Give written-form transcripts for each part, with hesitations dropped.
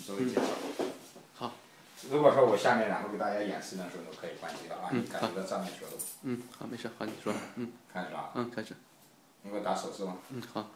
作为介绍。 好。 如果说我下面然后给大家演示的时候，都可以关机了啊，你感觉到上面学了。 好，没事，好，你说。 开始了。 开始。 你给我打手势吗？ 好。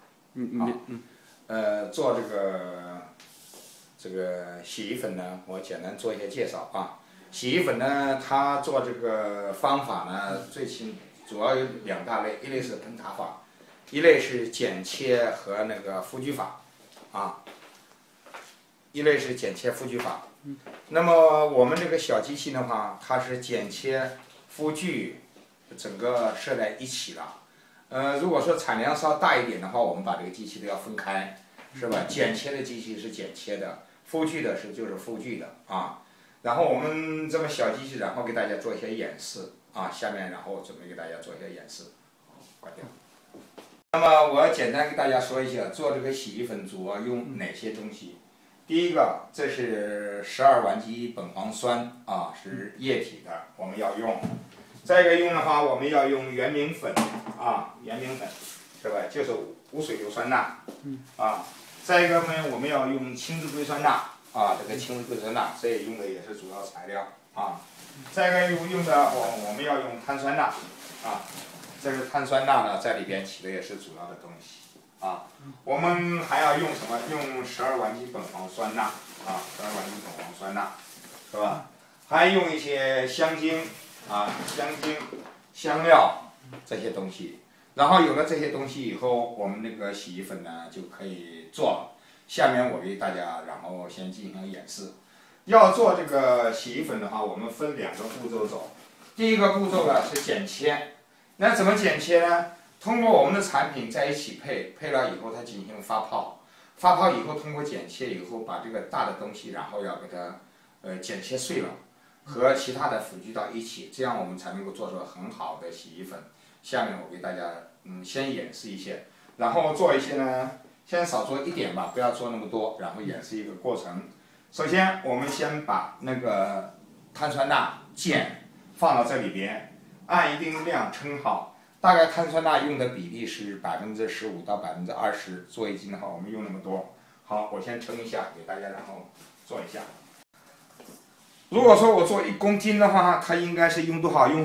做这个洗衣粉呢，我简单做一些介绍啊。洗衣粉呢，它做这个方法呢，主要有2大类，一类是喷擦法，一类是剪切和那个夫锯法，啊，一类是剪切夫锯法。那么我们这个小机器的话，它是剪切、夫锯，整个设在一起了。如果说产量稍大一点的话，我们把这个机器都要分开，是吧？剪切的机器是剪切的，夫锯的就是夫锯的啊。然后我们这么小机器，然后给大家做一些演示啊。下面然后我准备给大家做一些演示，关掉。那么我简单给大家说一下，做这个洗衣粉主要用哪些东西。第一个，这是12烷基苯磺酸啊，是液体的，我们要用。再一个用的话，我们要用原明粉啊，原明粉是吧？就是无水硫酸钠啊。再一个呢，我们要用氢质硅酸钠啊，这个氢质硅酸钠，这也用的也是主要材料啊。再一个用的我们要用碳酸钠啊，这个碳酸钠呢在里边起的也是主要的东西啊。我们还要用什么？用12烷基苯磺酸钠啊，12烷基苯磺酸钠是吧？还用一些香精啊，香精、香料这些东西。然后有了这些东西以后，我们那个洗衣粉呢就可以做了。下面我给大家，然后先进行演示。要做这个洗衣粉的话，我们分2个步骤走。第一个步骤呢是剪切，那怎么剪切呢？通过我们的产品在一起配了以后，它进行发泡，发泡以后通过剪切以后，把这个大的东西，然后要给它剪切碎了，和其他的辅具到一起，这样我们才能够做出很好的洗衣粉。下面我给大家先演示一些，然后做一些呢，先少做一点吧，不要做那么多，然后演示一个过程。首先我们先把那个碳酸钠键放到这里边，按一定量称好。大概碳酸钠用的比例是15%到20%，做1斤的话我们用那么多。好，我先称一下给大家，然后做一下。如果说我做1公斤的话，它应该是用多少？用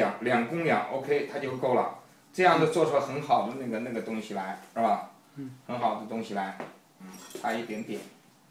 2公两 ，OK， 它就够了。这样子做出很好的那个东西来，是吧？很好的东西来，差一点点。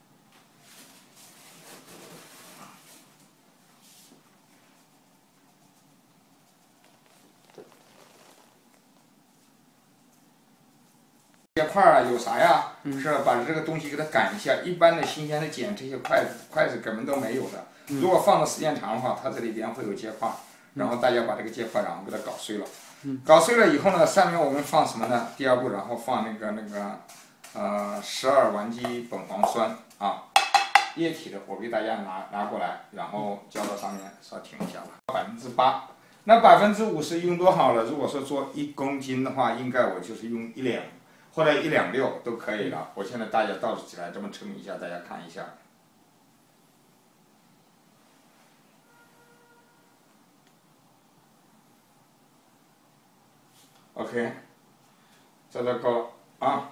这些块儿啊有啥呀？是吧？把这个东西给它擀一下。一般的新鲜的剪这些筷子根本都没有的。如果放的时间长的话，它这里边会有结块，然后大家把这个结块然后给它搞碎了。搞碎了以后呢，上面我们放什么呢？第2步，然后放那个12烷基苯磺酸啊，液体的，我给大家拿过来，然后浇到上面，稍停一下吧。8%，那50%用多少了？如果说做1公斤的话，应该我就是用1两。或者1两6都可以了。我现在大家倒起来这么称一下，大家看一下。OK， 这都够了啊。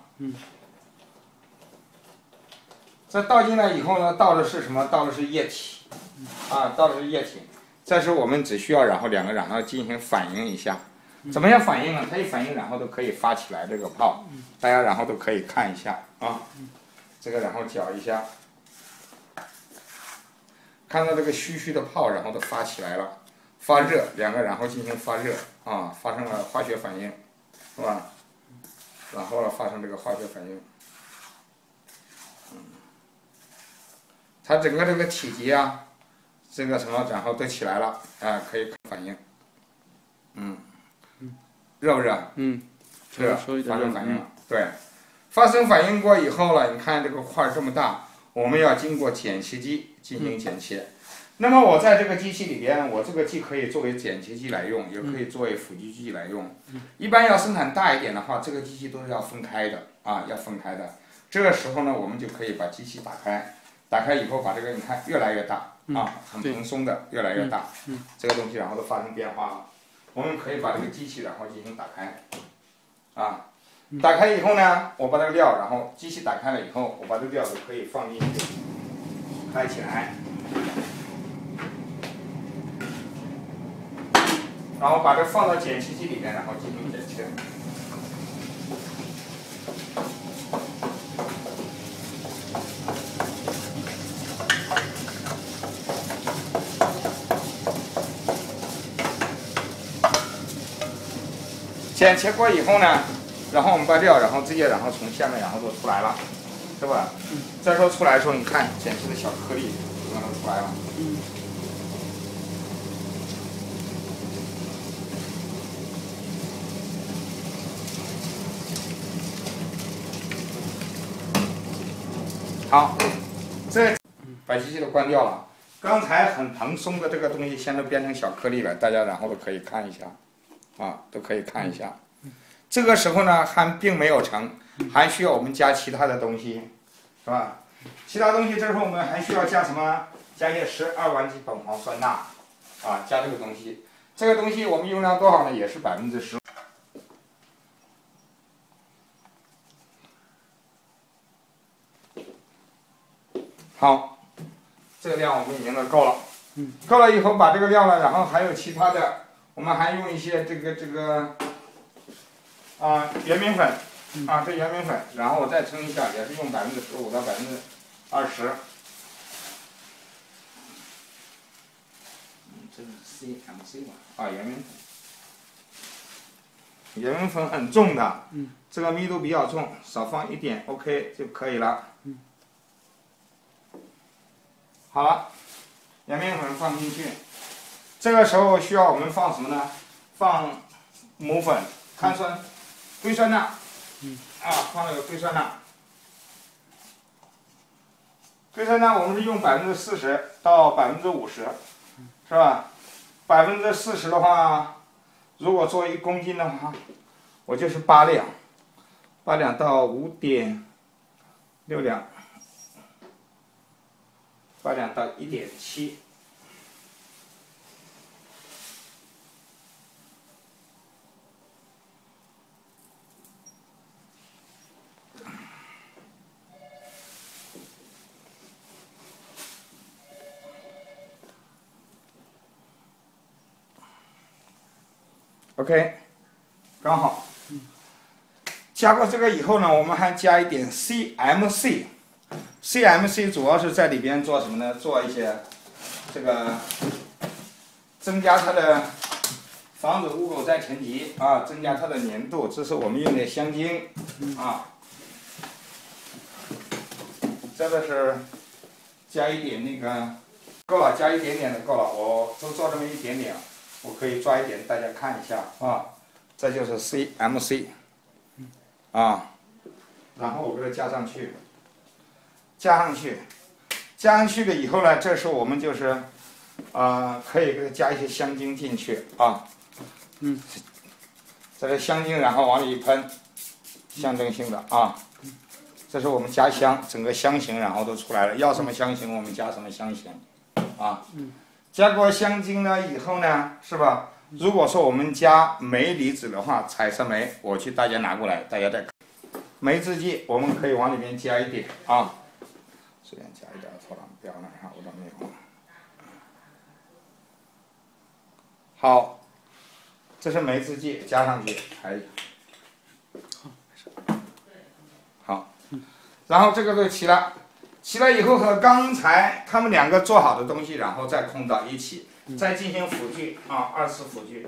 这倒进来以后呢，倒的是什么？倒的是液体啊，倒的是液体。这时我们只需要然后2个然后进行反应一下。怎么样反应呢？它一反应，然后都可以发起来这个泡，大家然后都可以看一下啊。这个然后搅一下，看到这个虚的泡，然后都发起来了，发热，2个然后进行发热啊，发生了化学反应，是吧？然后发生这个化学反应，它整个这个体积啊，这个什么，然后都起来了啊，可以反应，热不热？热，发生反应了。对，发生反应过以后了，你看这个块这么大，我们要经过剪切机进行剪切。那么我在这个机器里边，我这个既可以作为剪切机来用，也可以作为辅具机来用。一般要生产大一点的话，这个机器都是要分开的啊，要分开的。这个时候呢，我们就可以把机器打开，打开以后把这个你看越来越大啊，很蓬松的，越来越大。这个东西然后都发生变化了。我们可以把这个机器然后进行打开，啊，打开以后呢，我把这个料，然后机器打开了以后，我把这个料都可以放进去， 拍起来，然后把这放到剪切机里面，然后进行剪切。剪切过以后呢，然后我们把料，然后直接，然后从下面，然后就出来了，是吧？这时候出来的时候，你看剪切的小颗粒，然后出来了。好，这把机器都关掉了。刚才很蓬松的这个东西，现在变成小颗粒了，大家然后都可以看一下。都可以看一下。这个时候呢，还并没有成，还需要我们加其他的东西，是吧？其他东西这时候我们还需要加什么？加一些12烷基苯磺酸钠，加这个东西。这个东西我们用量多少呢？也是15%。好，这个量我们已经够了。够了以后，把这个料呢，然后还有其他的。我们还用一些这个圆明粉这圆明粉，然后我再称一下，也是用15%到20%。这是 CMC 吧？圆明粉。圆明粉很重的，这个密度比较重，少放一点 OK 就可以了。好了，圆明粉放进去。这个时候需要我们放什么呢？放母粉、碳酸、硅酸钠，放那个硅酸钠。硅酸钠我们是用40%到50%，是吧？40%的话，如果做1公斤的话，我就是8两到5.6两，8两到1.7。OK， 刚好。加过这个以后呢，我们还加一点 CMC。CMC 主要是在里边做什么呢？做一些这个增加它的防止污垢再沉积增加它的粘度。这是我们用的香精这个是加一点那个够了，加一点点的够了。我都做这么一点点。我可以抓一点，大家看一下这就是 CMC 然后我给它加上去，加上去了以后呢，这时候我们就是可以给它加一些香精进去这个香精然后往里一喷，象征性的这是我们加香，整个香型然后都出来了，要什么香型我们加什么香型加过香精了以后呢，是吧？如果说我们加镁离子的话，彩色镁，我去大家拿过来，大家再看。镁制剂我们可以往里面加一点随便加一点，错了，不要那啥，我都没有。好，这是镁制剂，加上去，好，然后这个就齐了。齐了以后和刚才他们2个做好的东西，然后再控到一起，再进行辅具2次辅具。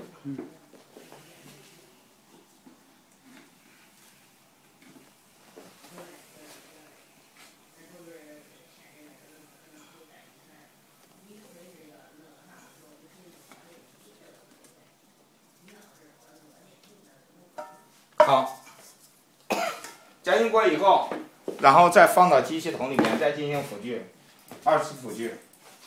好，加进过以后。然后再放到机器桶里面，再进行辅具，2次辅具，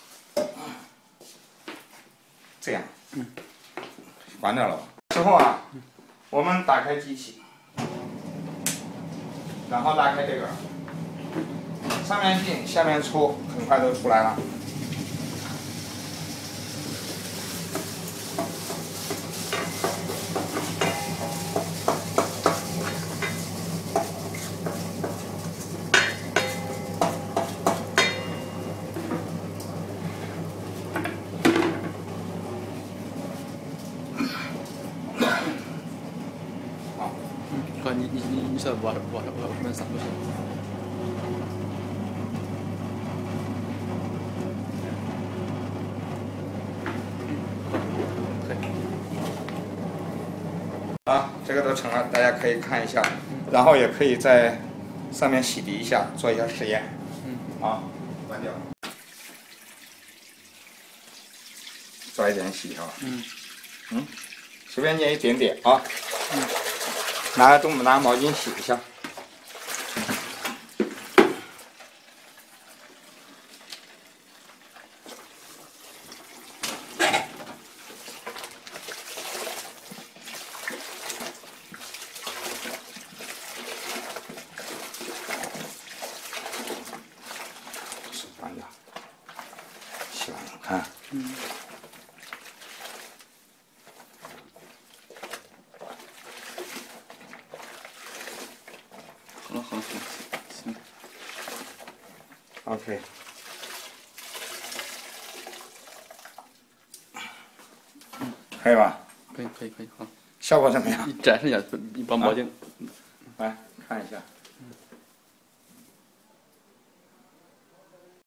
这样，关掉了吧。之后我们打开机器，然后拉开这个，上面进，下面出，很快都出来了。 你稍微往边上就行。 啊，这个都成了，大家可以看一下，然后也可以在上面洗涤一下，做一下实验。好，关掉。抓一点洗条。随便捏一点点啊。拿毛巾洗一下。关掉。洗完了，看。 好了，行。 OK。可以吧？ 可以，好。 效果怎么样？ 你展示一下，你把毛巾。 来看一下。